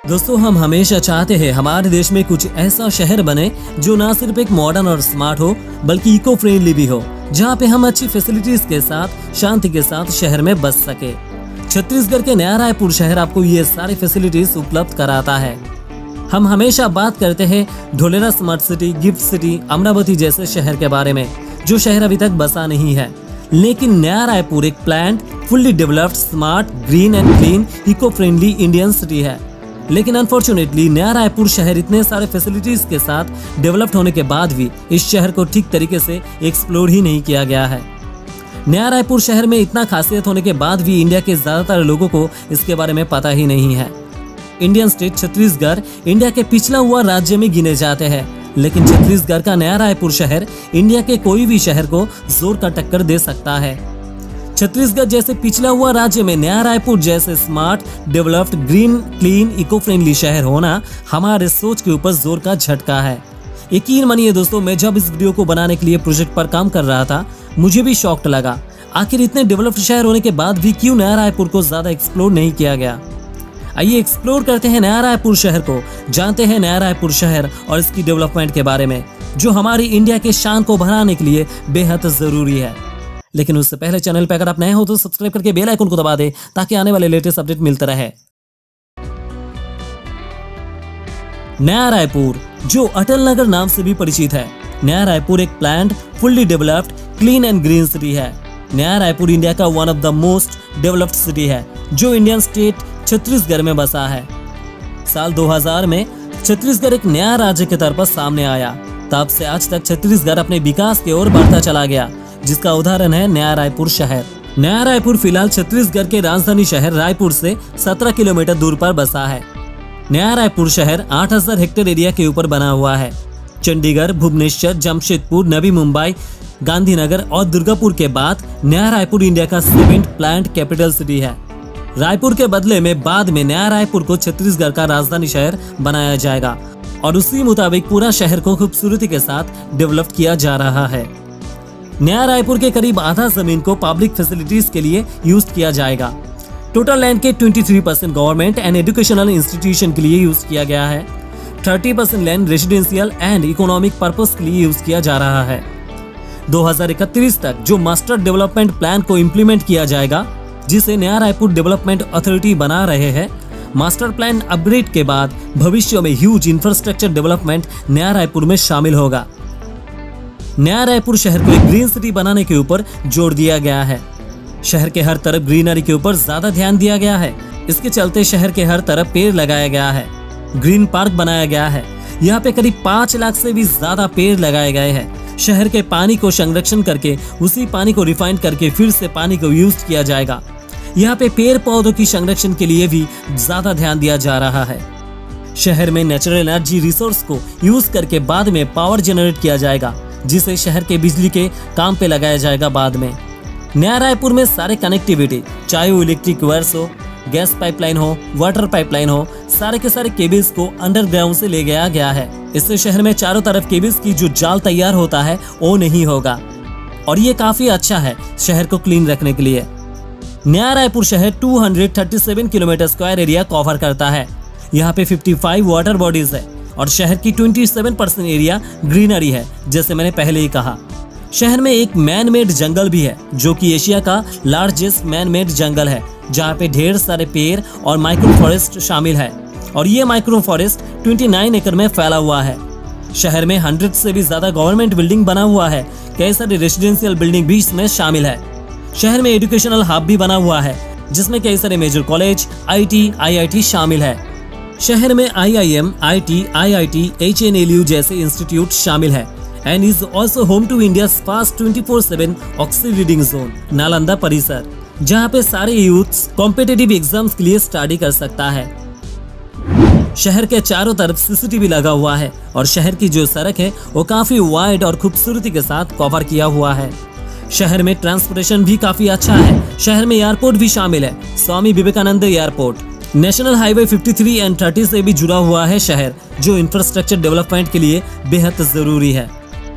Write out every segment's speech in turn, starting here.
दोस्तों, हम हमेशा चाहते हैं हमारे देश में कुछ ऐसा शहर बने जो ना सिर्फ एक मॉडर्न और स्मार्ट हो बल्कि इको फ्रेंडली भी हो, जहां पे हम अच्छी फैसिलिटीज के साथ शांति के साथ शहर में बस सके। छत्तीसगढ़ के नया रायपुर शहर आपको ये सारी फैसिलिटीज उपलब्ध कराता है। हम हमेशा बात करते हैं Dholera smart city, GIFT city, Amaravati जैसे शहर के बारे में, जो शहर अभी तक बसा नहीं है। लेकिन नया रायपुर एक planned, fully developed, smart, green and clean, eco friendly Indian city है। लेकिन अनफॉर्चुनेटली नया रायपुर शहर इतने सारे फैसिलिटीज के साथ डेवलप्ड होने के बाद भी इस शहर को ठीक तरीके से एक्सप्लोर ही नहीं किया गया है। नया रायपुर शहर में इतना खासियत होने के बाद भी इंडिया के ज्यादातर लोगों को इसके बारे में पता ही नहीं है। इंडियन स्टेट छत्तीसगढ़ इंडिया के पिछड़ा हुआ राज्य में गिने जाते हैं, लेकिन छत्तीसगढ़ का नया रायपुर शहर इंडिया के कोई भी शहर को जोर का टक्कर दे सकता है। छत्तीसगढ़ जैसे पिछड़ा हुआ राज्य में नया रायपुर जैसे smart, developed, green, clean, eco friendly शहर होना हमारे सोच के ऊपर जोर का झटका है। यकीन मानिए दोस्तों, मैं जब इस वीडियो को बनाने के लिए प्रोजेक्ट पर काम कर रहा था, मुझे भी शॉक्ड लगा। आखिर इतने डेवलप्ड शहर होने के बाद भी क्यों नया रायपुर को ज्यादा एक्सप्लोर नहीं किया गया। आइए एक्सप्लोर करते हैं नया रायपुर शहर को, जानते हैं नया रायपुर शहर और इसकी डेवलपमेंट के बारे में, जो हमारी इंडिया के शान को बढ़ाने के लिए बेहद जरूरी है। लेकिन उससे पहले चैनल पे अगर आप नए हो तो सब्सक्राइब करके बेल आइकन को दबा दे, ताकि आने वाले लेटेस्ट अपडेट मिलते रहे। नया रायपुर, जो अटल नगर नाम से भी परिचित है, नया रायपुर एक planned, fully developed, clean and green city है। नया रायपुर इंडिया का one of the most developed city है, जो इंडियन स्टेट छत्तीसगढ़ में बसा है। साल 2000 में छत्तीसगढ़ एक नया राज्य के तौर पर सामने आया। तब से आज तक छत्तीसगढ़ अपने विकास की ओर बढ़ता चला गया, जिसका उदाहरण है नया रायपुर शहर। नया रायपुर फिलहाल छत्तीसगढ़ के राजधानी शहर रायपुर से 17 किलोमीटर दूर पर बसा है। नया रायपुर शहर 8000 हेक्टेयर एरिया के ऊपर बना हुआ है। चंडीगढ़, भुवनेश्वर, जमशेदपुर, नवी मुंबई, गांधीनगर और दुर्गापुर के बाद नया रायपुर इंडिया का 7th प्लान्ड कैपिटल सिटी है। रायपुर के बदले में बाद में नया रायपुर को छत्तीसगढ़ का राजधानी शहर बनाया जाएगा और उसी मुताबिक पूरा शहर को खूबसूरती के साथ डेवलप किया जा रहा है। नया रायपुर के करीब आधा जमीन को पब्लिक फैसिलिटीज के लिए यूज किया जाएगा। टोटल लैंड के 23% गवर्नमेंट एंड एजुकेशनल इंस्टीट्यूशन के लिए यूज किया गया है। 30% land residential and economic purpose के लिए यूज किया जा रहा है। 2031 तक जो मास्टर डेवलपमेंट प्लान को इम्प्लीमेंट किया जाएगा, जिसे नया रायपुर डेवलपमेंट अथॉरिटी बना रहे हैं, मास्टर प्लान अपग्रेड के बाद भविष्य में ह्यूज इंफ्रास्ट्रक्चर डेवलपमेंट नया रायपुर में शामिल होगा। नया रायपुर शहर को एक ग्रीन सिटी बनाने के ऊपर जोर दिया गया है। शहर के हर तरफ ग्रीनरी के ऊपर ज्यादा ध्यान दिया गया है। इसके चलते शहर के हर तरफ पेड़ लगाया गया है, ग्रीन पार्क बनाया गया है। यहाँ पे करीब 5 लाख से भी ज्यादा पेड़ लगाए गए हैं। शहर के पानी को संरक्षण करके उसी पानी को रिफाइन करके फिर से पानी को यूज किया जाएगा। यहाँ पे पेड़ पौधों की संरक्षण के लिए भी ज्यादा ध्यान दिया जा रहा है। शहर में नेचुरल एनर्जी रिसोर्स को यूज करके बाद में पावर जनरेट किया जाएगा, जिसे शहर के बिजली के काम पे लगाया जाएगा बाद में। नया रायपुर में सारे कनेक्टिविटी, चाहे वो इलेक्ट्रिक वायर्स हो, गैस पाइपलाइन हो, वाटर पाइपलाइन हो, सारे के सारे केबल्स को अंडरग्राउंड से ले गया है। इससे शहर में चारों तरफ केबल्स की जो जाल तैयार होता है वो नहीं होगा, और ये काफी अच्छा है शहर को क्लीन रखने के लिए। नया रायपुर शहर 237 किलोमीटर स्क्वायर एरिया कवर करता है। यहाँ पे 55 वाटर बॉडीज है और शहर की 27% एरिया ग्रीनरी है, जैसे मैंने पहले ही कहा। शहर में एक मैन मेड जंगल भी है, जो कि एशिया का लार्जेस्ट मैन मेड जंगल है, जहाँ पे ढेर सारे पेड़ और माइक्रो फॉरेस्ट शामिल है, और ये माइक्रो फॉरेस्ट 29 एकड़ में फैला हुआ है। शहर में 100 से भी ज्यादा गवर्नमेंट बिल्डिंग बना हुआ है। कई सारे रेसिडेंशियल बिल्डिंग भी इसमें शामिल है। शहर में एजुकेशनल हब भी बना हुआ है, जिसमें कई सारे मेजर कॉलेज, IIT शामिल है। शहर में IIM, IT, IIT, HNLU जैसे इंस्टीट्यूट शामिल है and is also home to India fast 24/7 oxy reading zone, Nalanda परिसर, जहाँ पे सारे यूथ्स कॉम्पिटिटिव एग्जाम्स के लिए स्टडी कर सकता है। शहर के चारों तरफ CCTV लगा हुआ है और शहर की जो सड़क है वो काफी वाइड और खूबसूरती के साथ कवर किया हुआ है। शहर में ट्रांसपोर्टेशन भी काफी अच्छा है। शहर में एयरपोर्ट भी शामिल है, Swami Vivekananda airport. National highway 53 and 30 से भी जुड़ा हुआ है शहर, जो इंफ्रास्ट्रक्चर डेवलपमेंट के लिए बेहद जरूरी है।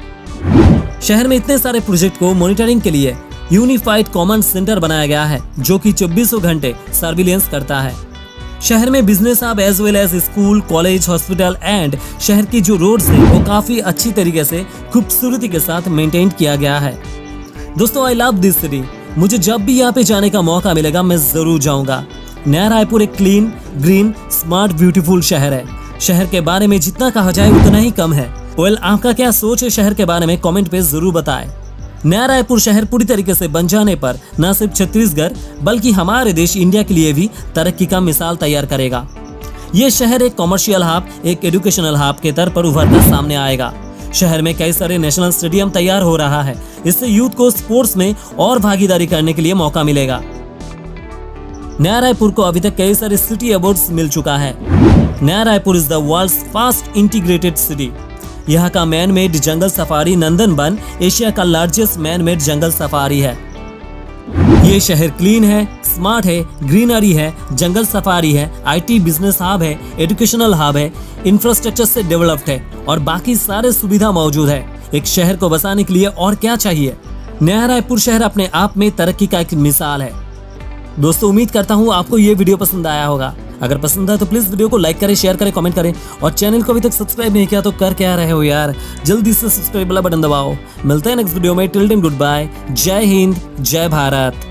शहर में इतने सारे प्रोजेक्ट को मॉनिटरिंग के लिए यूनिफाइड कॉमन सेंटर बनाया गया है, जो कि 24 घंटे सर्विलेंस करता है। शहर में business hub as well as school, college, hospital and शहर की जो रोड्स है वो काफी अच्छी तरीके से खूबसूरती के साथ मेंटेन किया गया है। दोस्तों आई लव दिस सिटी। मुझे जब भी यहाँ पे जाने का मौका मिलेगा मैं जरूर जाऊंगा। नया रायपुर एक क्लीन, ग्रीन, स्मार्ट, ब्यूटीफुल शहर है। शहर के बारे में जितना कहा जाए उतना ही कम है। आपका क्या सोच है शहर के बारे में कमेंट पे जरूर बताएं। नया रायपुर शहर पूरी तरीके से बन जाने पर न सिर्फ छत्तीसगढ़ बल्कि हमारे देश इंडिया के लिए भी तरक्की का मिसाल तैयार करेगा। ये शहर एक कॉमर्शियल हब, एक एजुकेशनल हब के तौर पर उभरकर सामने आएगा। शहर में कई सारे नेशनल स्टेडियम तैयार हो रहा है। इससे यूथ को स्पोर्ट्स में और भागीदारी करने के लिए मौका मिलेगा। नया रायपुर को अभी तक कई सारे सिटी अवार्ड्स मिल चुका है। Naya Raipur is the world's first integrated city. यहाँ का man made jungle safari Nandanvan Asia का largest man made jungle safari है। ये शहर क्लीन है, स्मार्ट है, ग्रीनरी है, जंगल सफारी है, IT बिजनेस हब है, एजुकेशनल हब है, इंफ्रास्ट्रक्चर से डेवलप्ड है और बाकी सारे सुविधा मौजूद है। एक शहर को बसाने के लिए और क्या चाहिए। नया रायपुर शहर अपने आप में तरक्की का एक मिसाल है। दोस्तों उम्मीद करता हूँ आपको ये वीडियो पसंद आया होगा। अगर पसंद है तो प्लीज वीडियो को लाइक करें, शेयर करें, कमेंट करें और चैनल को अभी तक सब्सक्राइब नहीं किया तो कर क्या रहे हो यार, जल्दी से सब्सक्राइब वाला बटन दबाओ। मिलते हैं नेक्स्ट वीडियो में। Till then good bye. जय हिंद, जय भारत।